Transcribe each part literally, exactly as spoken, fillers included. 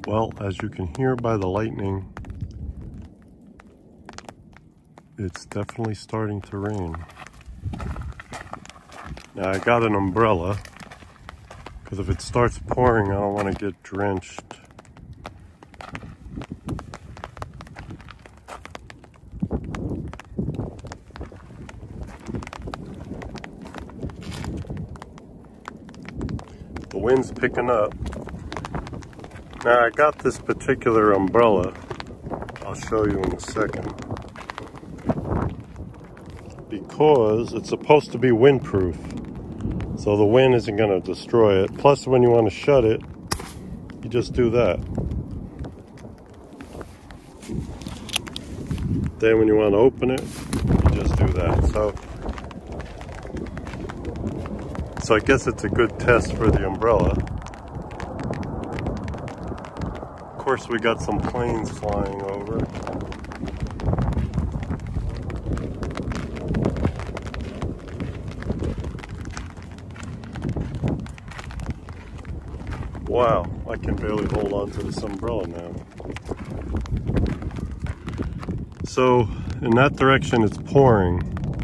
Well, as you can hear by the lightning, it's definitely starting to rain. Now I got an umbrella, because if it starts pouring, I don't want to get drenched. The wind's picking up. Now I got this particular umbrella, I'll show you in a second, because it's supposed to be windproof, so the wind isn't going to destroy it. Plus, when you want to shut it, you just do that. Then when you want to open it, you just do that. So, so I guess it's a good test for the umbrella. Of course, we got some planes flying over. Wow, I can barely hold on to this umbrella now. So, in that direction it's pouring.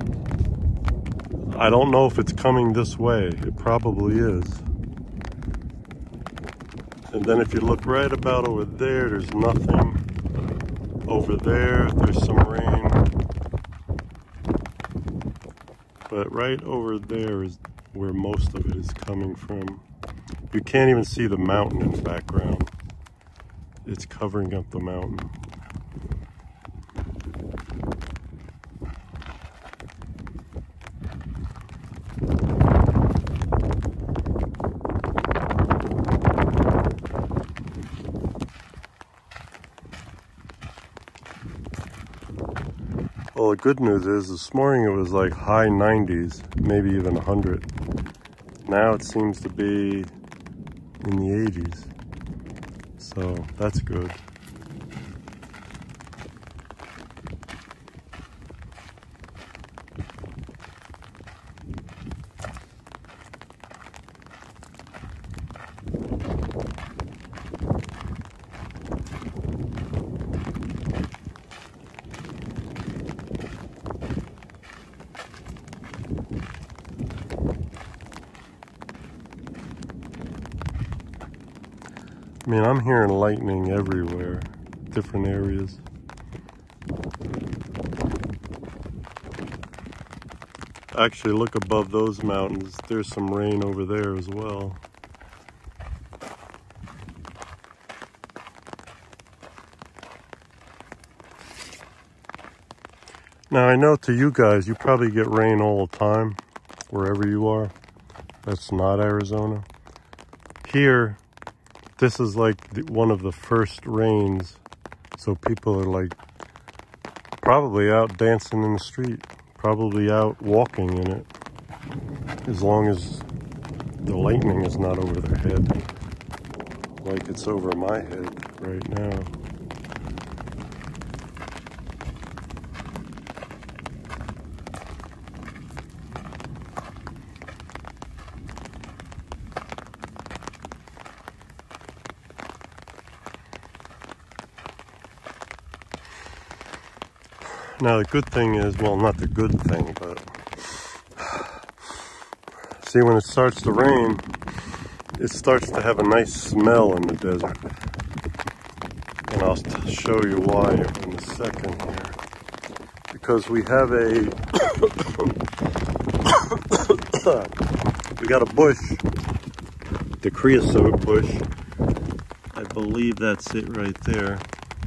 I don't know if it's coming this way. It probably is. And then if you look right about over there, there's nothing. Over there, there's some rain. But right over there is where most of it is coming from. You can't even see the mountain in the background. It's covering up the mountain. Well, the good news is this morning it was like high nineties, maybe even one hundred. Now it seems to be in the eighties, so that's good. I mean, I'm hearing lightning everywhere, different areas. Actually, look above those mountains. There's some rain over there as well. Now, I know to you guys, you probably get rain all the time, wherever you are. That's not Arizona. Here, this is like the, one of the first rains, so people are like probably out dancing in the street, probably out walking in it, as long as the lightning is not over their head, like it's over my head right now. Now the good thing is, well, not the good thing, but see, when it starts to rain, it starts to have a nice smell in the desert. And I'll show you why in a second here. Because we have a, we got a bush, the creosote bush. I believe that's it right there.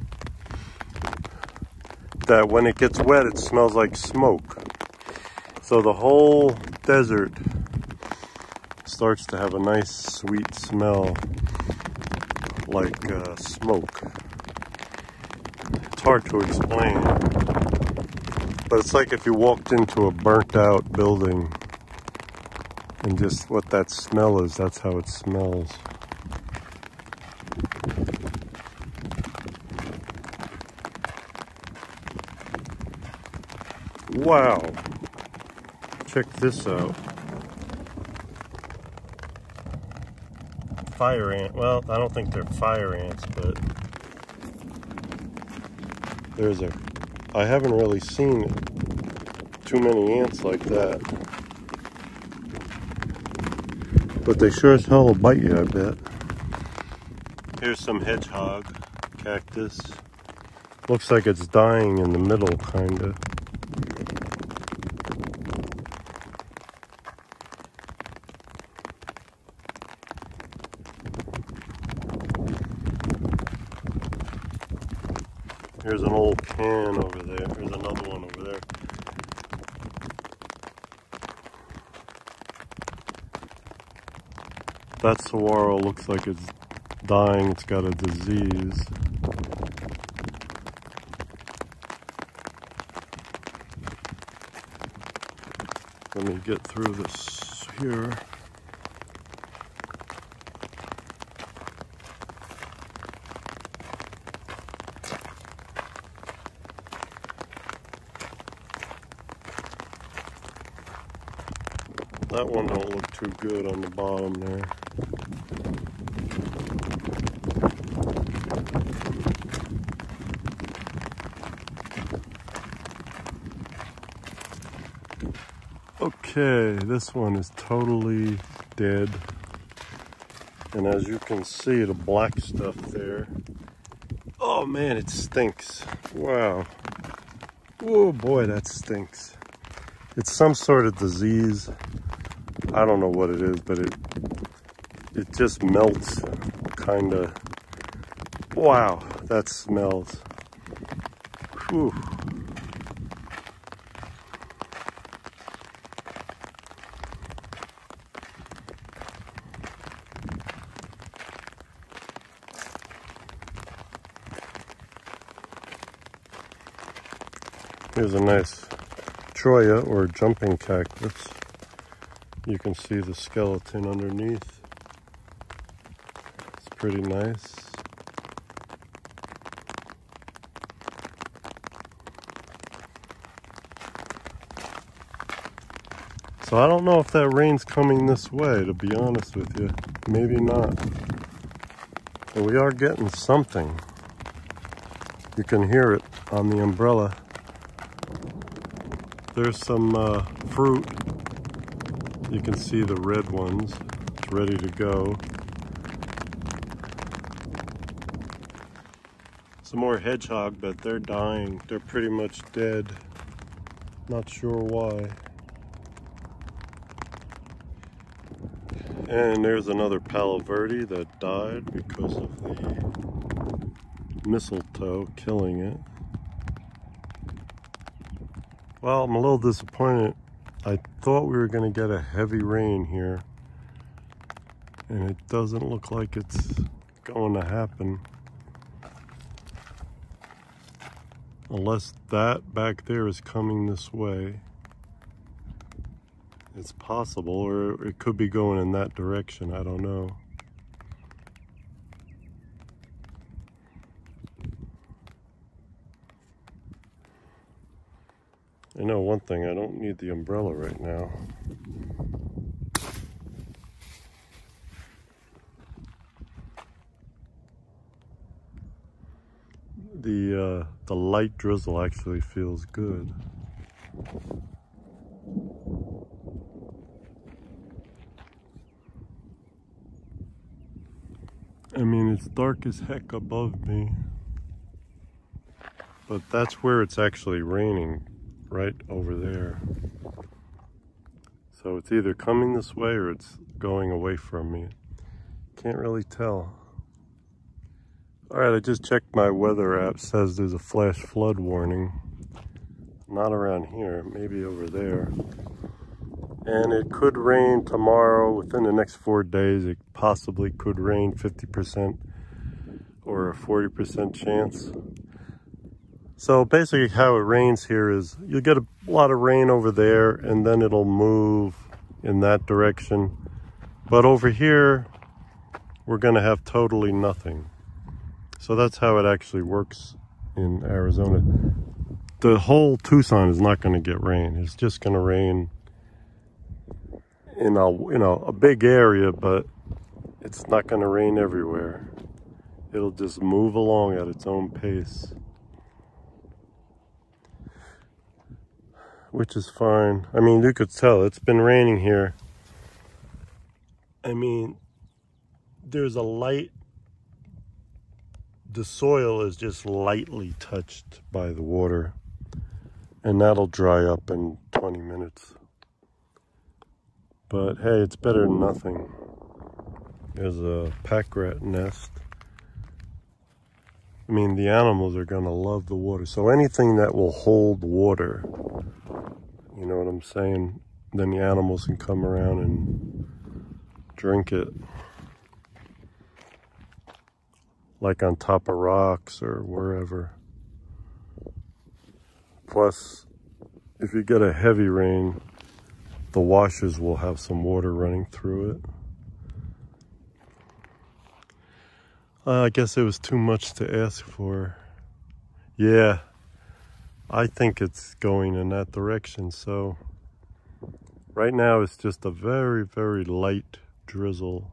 That when it gets wet, it smells like smoke. So the whole desert starts to have a nice sweet smell like uh, smoke. It's hard to explain, but it's like if you walked into a burnt out building and just what that smell is, that's how it smells. Wow, check this out. fire ant. Well, I don't think they're fire ants, but there's a, I haven't really seen too many ants like that. But they sure as hell will bite you, I bet. Here's some hedgehog cactus. Looks like it's dying in the middle, kinda. Here's an old can over there. There's another one over there. That saguaro looks like it's dying. It's got a disease. Let me get through this here. That one don't look too good on the bottom there. Okay, this one is totally dead. And as you can see, the black stuff there. Oh man, it stinks. Wow. Oh boy, that stinks. It's some sort of disease. I don't know what it is, but it it just melts, kind of. Wow, that smells. Whew. Here's a nice Troya or jumping cactus. You can see the skeleton underneath. It's pretty nice. So I don't know if that rain's coming this way, to be honest with you. Maybe not. But we are getting something. You can hear it on the umbrella. There's some uh, fruit. You can see the red ones. It's ready to go. Some more hedgehog, but they're dying. They're pretty much dead. Not sure why. And there's another Palo Verde that died because of the mistletoe killing it. Well, I'm a little disappointed. I thought we were going to get a heavy rain here, and it doesn't look like it's going to happen. Unless that back there is coming this way. It's possible, or it could be going in that direction. I don't know. I know one thing, I don't need the umbrella right now. The, uh, the light drizzle actually feels good. I mean, it's dark as heck above me, but that's where it's actually raining. Right over there. So it's either coming this way or it's going away from me. Can't really tell. All right, I just checked my weather app. It says there's a flash flood warning. Not around here, maybe over there. And it could rain tomorrow. Within the next four days, it possibly could rain fifty percent or a forty percent chance. So basically how it rains here is you'll get a lot of rain over there and then it'll move in that direction. But over here, we're gonna have totally nothing. So that's how it actually works in Arizona. The whole Tucson is not gonna get rain. It's just gonna rain in a, you know, a big area, but it's not going to rain everywhere. It'll just move along at its own pace, which is fine. I mean, you could tell it's been raining here. I mean, there's a light, the soil is just lightly touched by the water, and that'll dry up in twenty minutes. But hey, it's better than nothing. There's a pack rat nest. I mean, the animals are gonna love the water. So anything that will hold water, you know what I'm saying? Then the animals can come around and drink it. Like on top of rocks or wherever. Plus, if you get a heavy rain, the washers will have some water running through it. Uh, I guess it was too much to ask for. Yeah, I think it's going in that direction. So right now it's just a very, very light drizzle.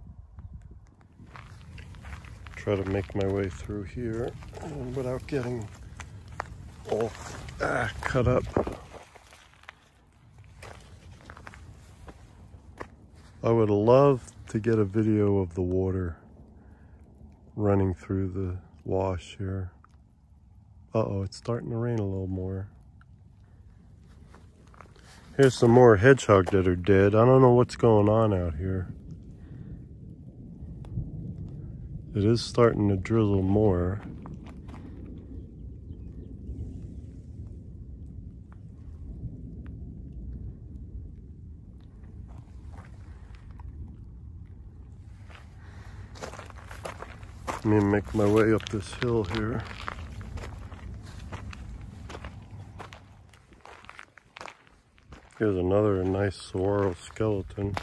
Try to make my way through here without getting all ah, cut up. I would love to get a video of the water running through the wash here. Uh-oh, it's starting to rain a little more. Here's some more hedgehog that are dead. I don't know what's going on out here. It is starting to drizzle more. Let me make my way up this hill here. Here's another nice saguaro skeleton.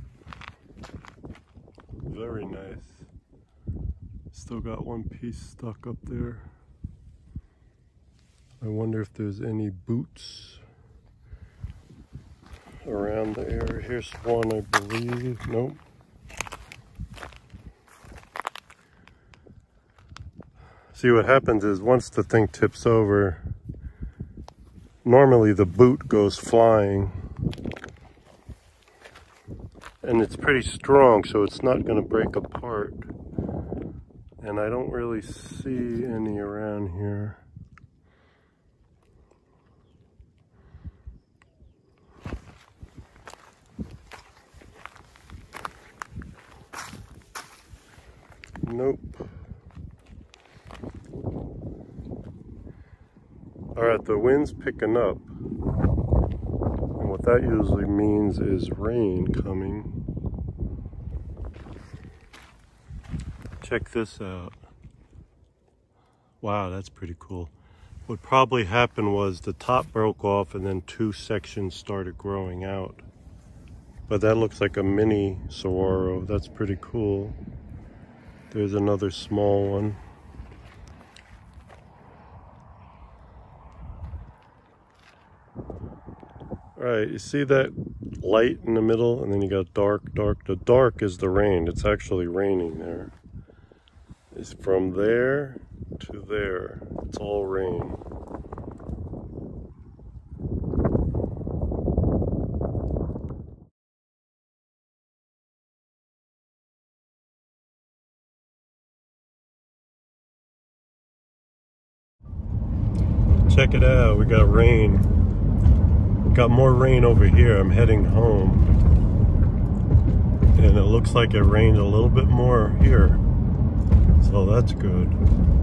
Very nice. Still got one piece stuck up there. I wonder if there's any boots around the area. Here's one, I believe. Nope. See, what happens is once the thing tips over, normally the boot goes flying. And it's pretty strong, so it's not going to break apart. And I don't really see any around here. Nope. All right, the wind's picking up. And what that usually means is rain coming. Check this out. Wow, that's pretty cool. What probably happened was the top broke off and then two sections started growing out. But that looks like a mini saguaro. That's pretty cool. There's another small one. All right, you see that light in the middle and then you got dark, dark. The dark is the rain. It's actually raining there. It's from there to there. It's all rain. Check it out, we got rain. Got more rain over here. I'm heading home. And it looks like it rained a little bit more here. So that's good.